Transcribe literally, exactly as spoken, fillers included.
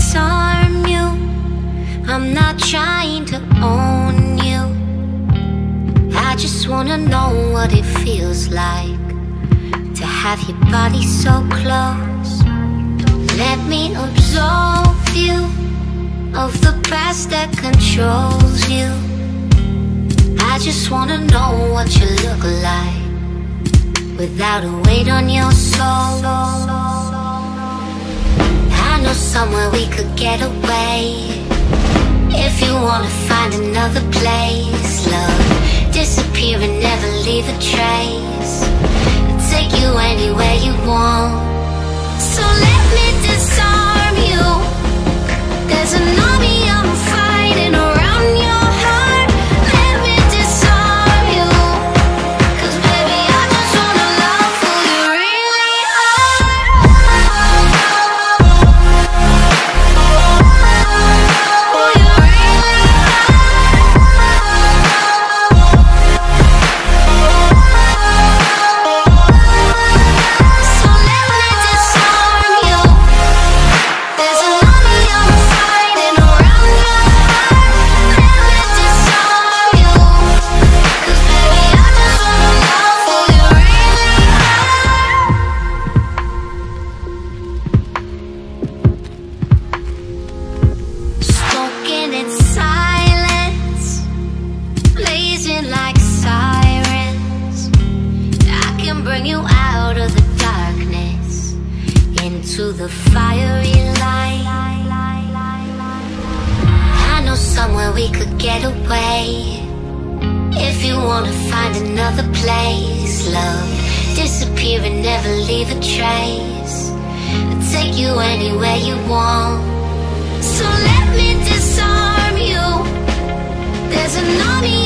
disarm you. I'm not trying to own you. I just wanna know what it feels like to have your body so close. Let me absolve you of the past that controls you. I just wanna know what you look like without a weight on your soul. I know somewhere we could get away. If you wanna find another place, love, disappear and never leave a trace. I'll take you anywhere you want. So let me disarm you. There's an army I'm fighting around your heart. Let me disarm you, 'cause baby I just wanna love who you really are. Who you really are. So let me disarm you. There's an army I'm fighting around your heart. Let me disarm you, 'cause baby I just wanna love who you really are. Smoking in silence, blazing like sirens. I can bring you out of the darkness into the fiery light. I know somewhere we could get away. If you wanna find another place, love, disappear and never leave a trace. I'll take you anywhere you want. So let me disarm you. There's an army